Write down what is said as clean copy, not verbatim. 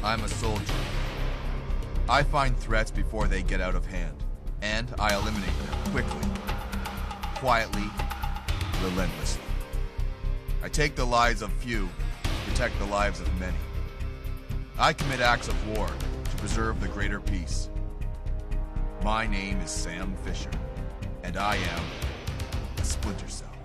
I'm a soldier. I find threats before they get out of hand, and I eliminate them quickly, quietly, relentlessly. I take the lives of few, protect the lives of many. I commit acts of war to preserve the greater peace. My name is Sam Fisher, and I am a Splinter Cell.